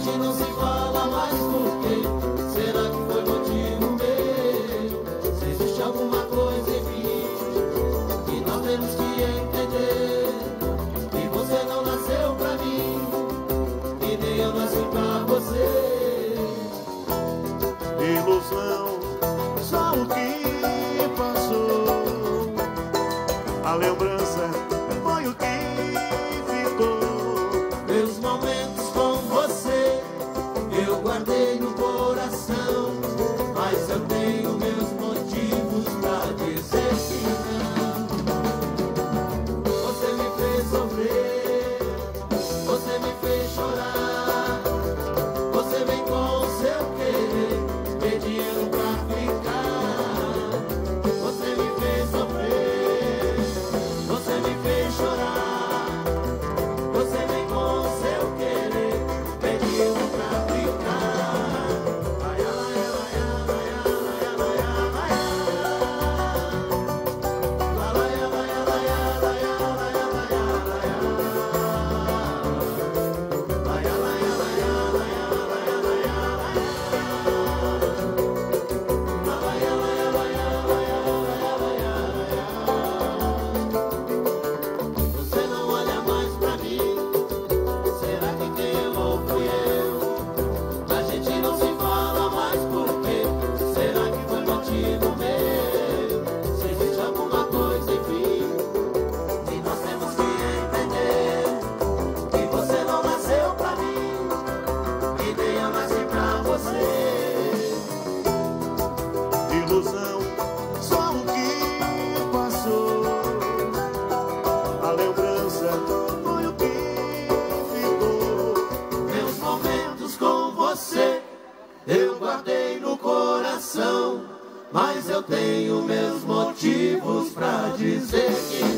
gente não se fala mais por quê? Será que foi motivo meu? Se existe alguma coisa em mim que nós temos que entender, que você não nasceu pra mim e nem eu nasci pra você. Ilusão, só o que passou. A lembrança foi o que ficou. Meus momentos com você eu guardei no coração, mas eu tenho meus motivos pra dizer que não. Você me fez sofrer, você me fez chorar, você vem com o seu querer, pedindo pra ficar. Você me fez sofrer, você me fez chorar, você vem com o seu querer, pedindo pra ficar. Ai, ai, ai, ai, ai, ai, ai, ai, ai, você não olha mais pra mim. Será que quem errou fui eu? A gente não se fala mais por quê? Será que foi motivo meu? Se existe alguma coisa, enfim, que nós temos que entender, que você não nasceu pra mim e nem eu nasci pra você. Ilusão, só o que passou. A lembrança foi o que ficou. Meus momentos com você eu guardei no coração, mas eu tenho meus motivos pra dizer que